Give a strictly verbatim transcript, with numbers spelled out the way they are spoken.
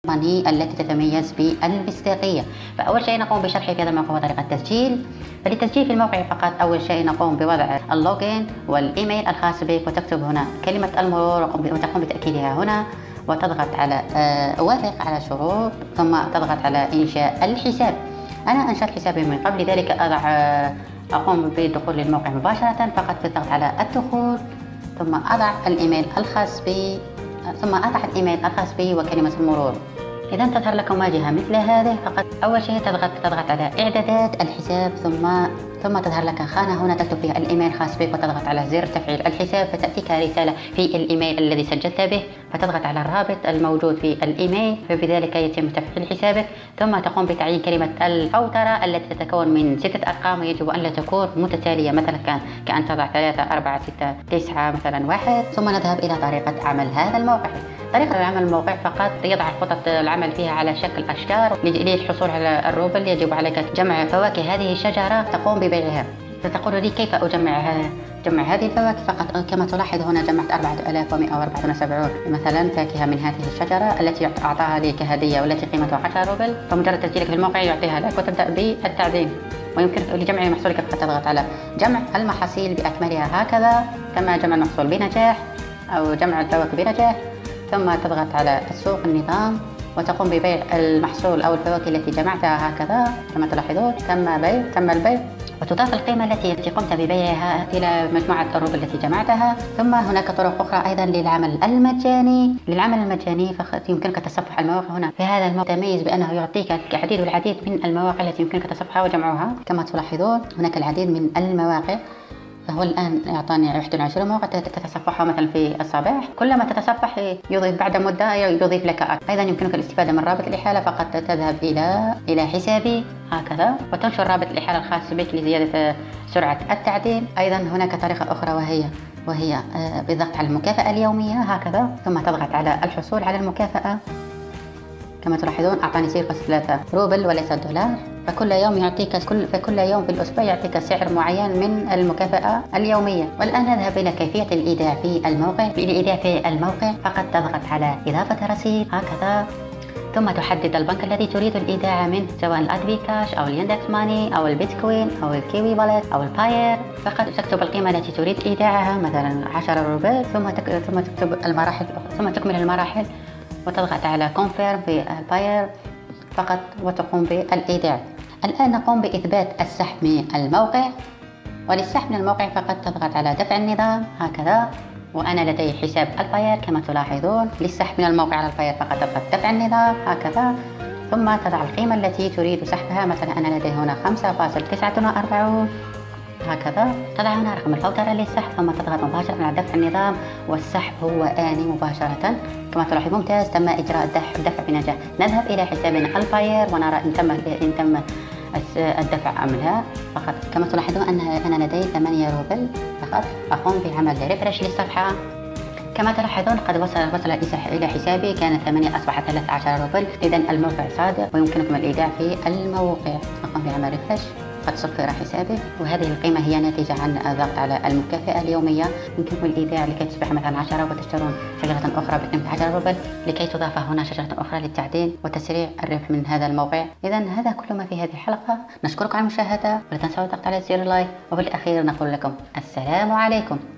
ماني التي تتميز بالمصداقية. فأول شيء نقوم بشرحه في هذا الموقع هو طريقة التسجيل. فللتسجيل في الموقع فقط أول شيء نقوم بوضع اللوجين والإيميل الخاص بك، وتكتب هنا كلمة المرور وتقوم بتأكيدها هنا، وتضغط على أوافق على شروط، ثم تضغط على إنشاء الحساب. أنا أنشأت حسابي من قبل ذلك، أضع أقوم بالدخول للموقع مباشرة فقط بالضغط على الدخول، ثم أضع الإيميل الخاص بي ثم أضع الإيميل الخاص بي وكلمة المرور. إذا تظهر لكم واجهة مثل هذه. فقط أول شيء تضغط تضغط على إعدادات الحساب، ثم ثم تظهر لك خانة هنا تكتب فيها الإيميل الخاص بك، وتضغط على زر تفعيل الحساب، فتأتيك رسالة في الإيميل الذي سجلت به، فتضغط على الرابط الموجود في الإيميل، فبذلك يتم تفعيل حسابك. ثم تقوم بتعيين كلمة الفوترة التي تتكون من ستة أرقام، ويجب أن لا تكون متتالية، مثلا كان كأن تضع ثلاثة أربعة ستة تسعة مثلا واحد. ثم نذهب إلى طريقة عمل هذا الموقع. طريقة عمل الموقع فقط يضع خطط العمل فيها على شكل أشجار. للحصول على الروبل يجب عليك جمع فواكه هذه الشجرة تقوم ببيعها. فتقول لي كيف أجمع جمع هذه الفواكه؟ فقط كما تلاحظ هنا جمعت أربعة آلاف ومئة وأربعة وسبعين مثلا فاكهة من هذه الشجرة التي أعطاها لي كهدية والتي قيمتها عشرة روبل. فمجرد تسجيلك في الموقع يعطيها لك وتبدأ بالتعدين. ويمكنك لجمع محصولك فقط تضغط على جمع المحاصيل بأكملها هكذا، كما جمع المحصول بنجاح أو جمع الفواكه بنجاح. ثم تضغط على السوق النظام وتقوم ببيع المحصول أو الفواكه التي جمعتها هكذا كما تلاحظون. تم بيع تم البيع، وتضاف القيمة التي قمت ببيعها إلى مجموعة الروبل التي جمعتها. ثم هناك طرق أخرى أيضا للعمل المجاني. للعمل المجاني فقط يمكنك تصفح المواقع. هنا في هذا الموقع يتميز بأنه يعطيك العديد والعديد من المواقع التي يمكنك تصفحها وجمعها. كما تلاحظون هناك العديد من المواقع. فهو الآن يعطاني واحد وعشرين موقع تتصفحها مثلا في الصباح. كلما تتصفح يضيف بعد مدة يضيف لك أكثر. أيضا يمكنك الاستفادة من رابط الإحالة. فقط تذهب إلى إلى حسابي هكذا وتنشر رابط الإحالة الخاص بك لزيادة سرعة التعدين. أيضا هناك طريقة أخرى وهي وهي بالضغط على المكافأة اليومية هكذا، ثم تضغط على الحصول على المكافأة. كما تلاحظون أعطاني صفر فاصلة ثلاثة روبل وليس دولار. فكل يوم يعطيك كل فكل يوم في الأسبوع يعطيك سعر معين من المكافأة اليومية. والآن نذهب إلى كيفية الإيداع في الموقع. الإيداع في الموقع فقط تضغط على إضافة رصيد هكذا، ثم تحدد البنك الذي تريد الإيداع منه، سواء الأدبي كاش أو اليندكس ماني أو البيتكوين أو الكيوي والت أو الباير. فقط تكتب القيمة التي تريد إيداعها مثلا عشرة روبل، ثم ثم تكتب المراحل ثم تكمل المراحل وتضغط على كونفيرم في الباير فقط وتقوم بالإيداع. الآن نقوم بإثبات السحب من الموقع. وللسحب من الموقع فقط تضغط على دفع النظام هكذا، وأنا لدي حساب الباير كما تلاحظون. للسحب من الموقع على الباير فقط تضغط دفع النظام هكذا، ثم تضع القيمة التي تريد سحبها. مثلا أنا لدي هنا خمسة فاصلة تسعة وأربعين هكذا. تضع هنا رقم الفوترة للسحب، ثم تضغط مباشرة على دفع النظام، والسحب هو آني مباشرة. كما تلاحظون ممتاز، تم إجراء الدفع بنجاح. نذهب إلى حسابنا الباير ونرى إن تم إن تم الدفع أم لا. فقط كما تلاحظون أن أنا لدي ثمانية روبل. فقط أقوم بعمل ريفرش للصفحة. كما تلاحظون قد وصل وصل إلى حسابي كان ثمانية أصبح ثلاثة عشر روبل. إذا الموقع صادق ويمكنكم الإيداع في الموقع. أقوم بعمل ريفرش قد صفر حسابي، وهذه القيمة هي ناتجة عن الضغط على المكافأة اليومية. يمكنكم الإيداع لكي تصبح مثلا عشرة وتشترون شجرة أخرى بقيمة عشرة روبل لكي تضاف هنا شجرة أخرى للتعدين وتسريع الربح من هذا الموقع. إذا هذا كل ما في هذه الحلقة. نشكركم على المشاهدة، ولا تنسوا الضغط على زر لايك، وفي الأخير نقول لكم السلام عليكم.